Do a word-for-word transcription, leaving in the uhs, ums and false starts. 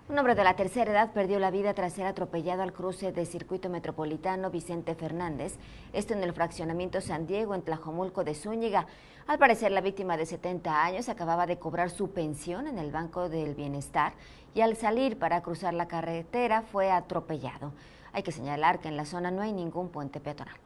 Un hombre de la tercera edad perdió la vida tras ser atropellado al cruce de Circuito Metropolitano Vicente Fernández, esto en el fraccionamiento San Diego, en Tlajomulco de Zúñiga. Al parecer, la víctima de setenta años acababa de cobrar su pensión en el Banco del Bienestar y al salir para cruzar la carretera fue atropellado. Hay que señalar que en la zona no hay ningún puente peatonal.